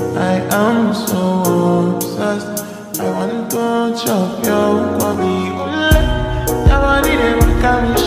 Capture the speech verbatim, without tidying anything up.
I am so obsessed. I want to chop your body. Your body, they want to